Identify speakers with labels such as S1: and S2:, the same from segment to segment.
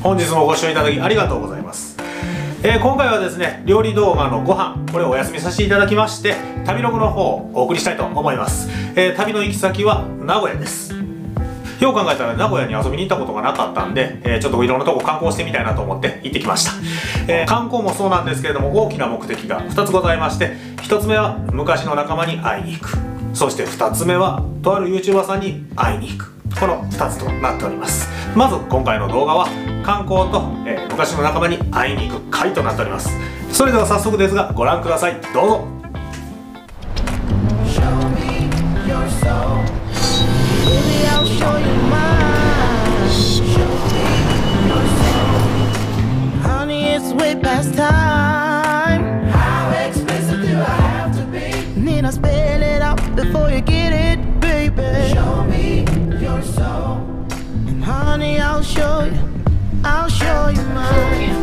S1: 本日もご視聴いただきありがとうございます。今回はですね、料理動画のご飯、これをお休みさせていただきまして、旅ログの方をお送りしたいと思います。旅の行き先は名古屋です。よう考えたら名古屋に遊びに行ったことがなかったんで、ちょっといろんなとこ観光してみたいなと思って行ってきました。観光もそうなんですけれども、大きな目的が2つございまして、1つ目は昔の仲間に会いに行く。そして2つ目はとある YouTuber さんに会いに行く。この2つとなっております。まず今回の動画は観光と、昔の仲間に会いに行く回となっております。それでは早速ですがご覧ください。どうぞ。
S2: Honey, I'll show you mine.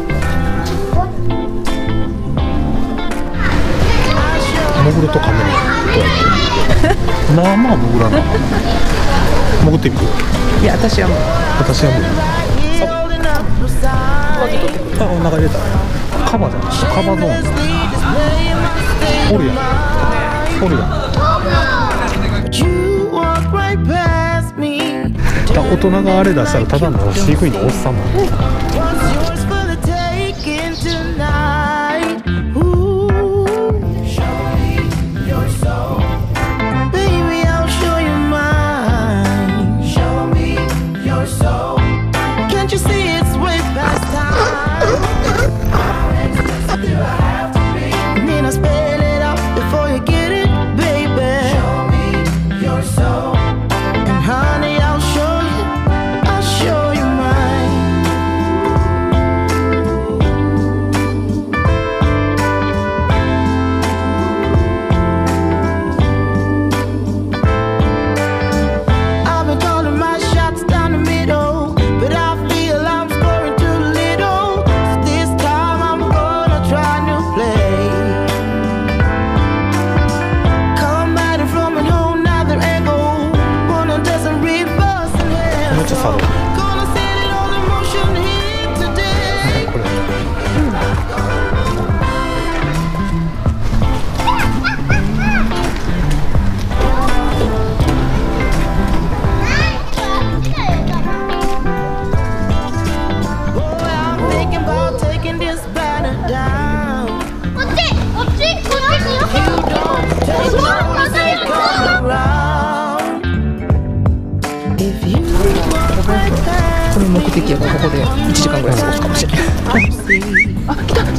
S3: 潜るとカメラどうやってまあまあ潜らない潜ってみる。
S4: いや、私はもう
S3: あ、お腹入れた。カバじゃん。カバゾーンおるやん。おるやん。大人があれ出したらただの飼育員のおっさんなの。
S4: この目的やからここで1時間ぐらい過ごすかもしれない。あ、来た。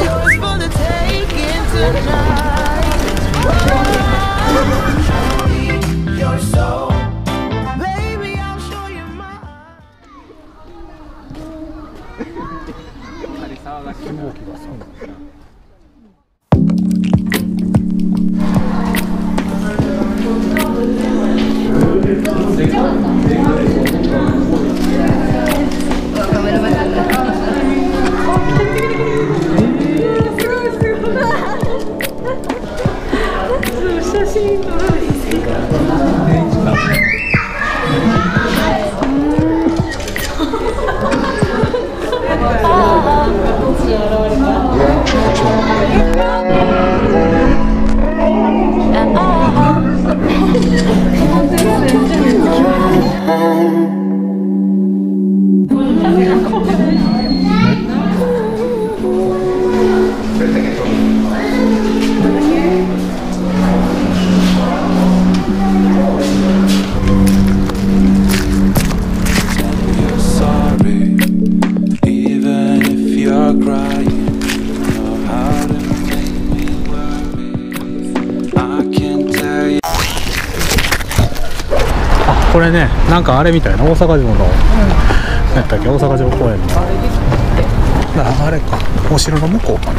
S3: これね、なんかあれみたいな、大阪城の、何やったっけ、大阪城公園のあれか、お城の向こうかな。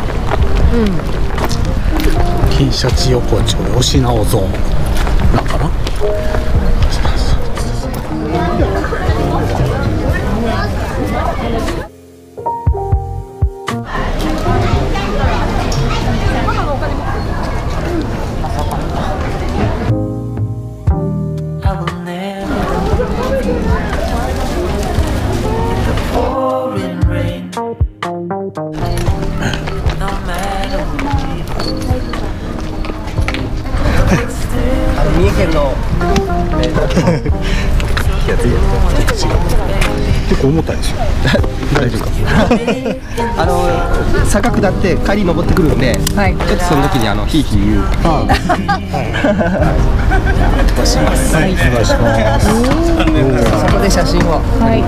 S3: 金シャチ横丁で押直ゾーンなんかな。
S2: pouring
S4: 県のやつ
S3: 結構重たいでしょ。大丈夫か。
S4: 坂下って帰り登ってくるんで、ちょっとその時にひいひい言う。飛ばします。
S3: お願いします。
S4: そこで写真を。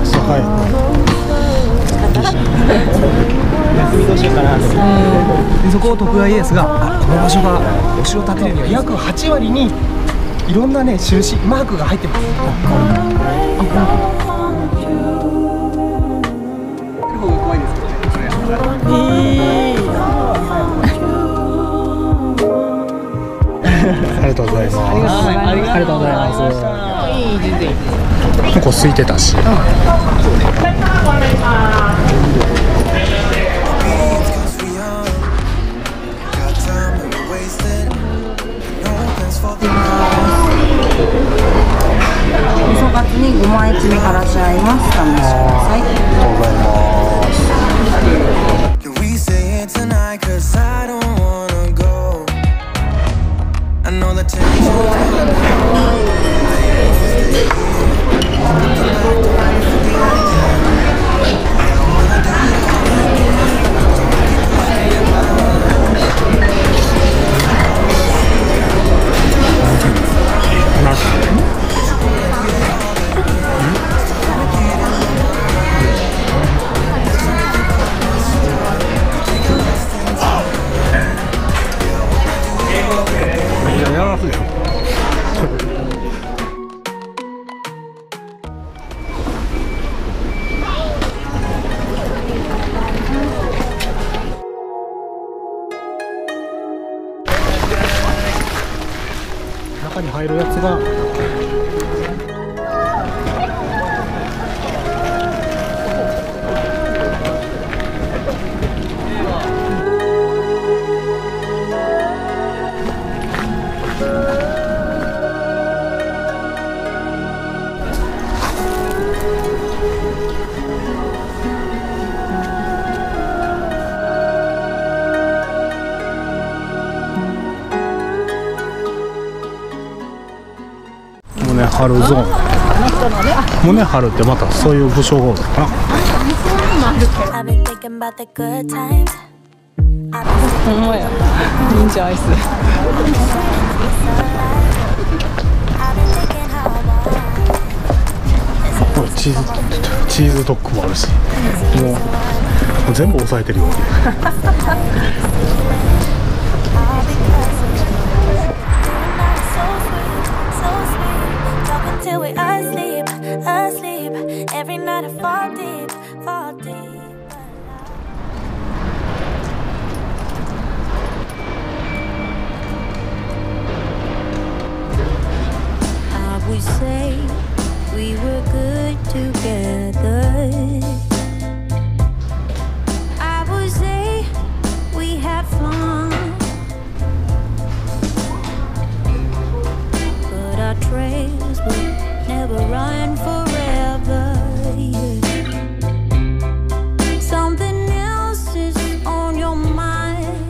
S4: 休みどうしようかなと。でそこを徳川家康がこの場所がお城を建てるには約8割にいろんなね印マークが入ってます。怖いですけどね。
S3: ありがとうございます。
S4: ありがとうございます。
S3: 結構空いてたし。
S5: 味噌カツにごま一味からし合います。試してください。
S3: ありがとうございます。中に入るやつが胸張るゾーン。胸張るってまたそういう武将がおるのかな。
S4: ほんまや。忍者アイス。
S3: チーズドッグもあるし、もう全部押さえてるよ。
S6: Till we're asleep, asleep. Every night I fall deep, fall deep. I would say we were good together. I would say we had fun. But our trails will never run forever. Something else is on your mind.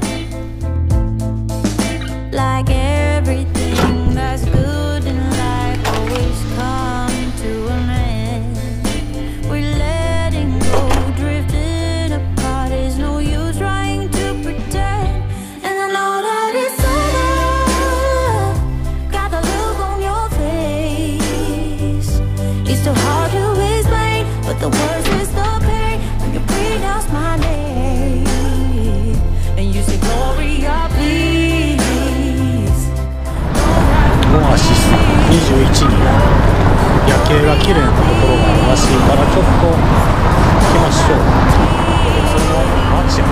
S6: Like everything that's good in life always comes to an end. We're letting go, drifting apart. There's no use trying to pretend. And I know that it's over. Got the look on your face. It's so hard to explain, but the words is the pain when you pronounce my name and you say Gloria, please.
S3: オアシス21に夜景が綺麗なところがあるらしいからちょっと行きましょう。それの街やね。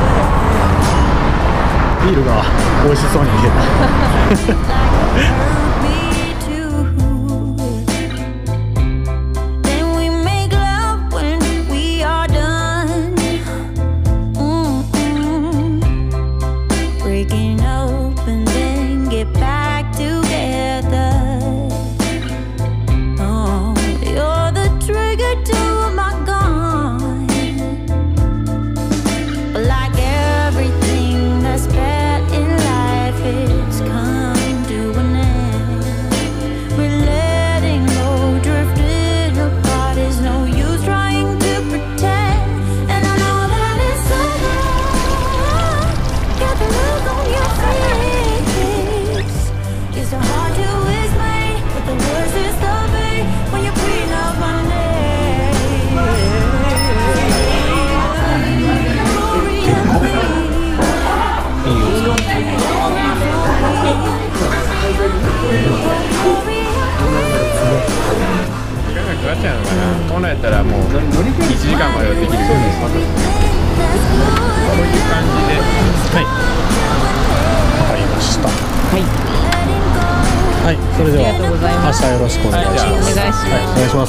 S3: ビールが美味しそうに見えた。
S6: Like everything that's bad in life, it's come to an end.
S7: ちゃうのかな。こんなんやったらもう1時間まではできるけど、こういう感じで。
S3: はい、わかりました。はい、それでは明日よろしくお願いします。
S5: お願いします。
S3: はい、お願いします。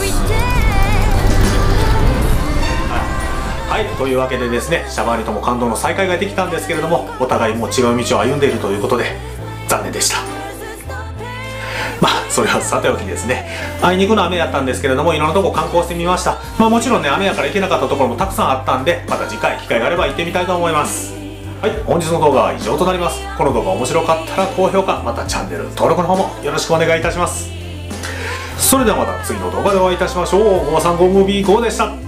S1: はい、というわけでですね、シャバーニとも感動の再会ができたんですけれども、お互いもう違う道を歩んでいるということで残念でした。まあそれはさておきですね、あいにくの雨やったんですけれども、いろんなとこ観光してみました。まあもちろんね、雨やから行けなかったところもたくさんあったんで、また次回機会があれば行ってみたいと思います。はい、本日の動画は以上となります。この動画面白かったら高評価、またチャンネル登録の方もよろしくお願いいたします。それではまた次の動画でお会いいたしましょう。ゴーさんゴームービーゴーでした。